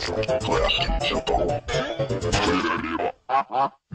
とやってみちゃったろ。それでは。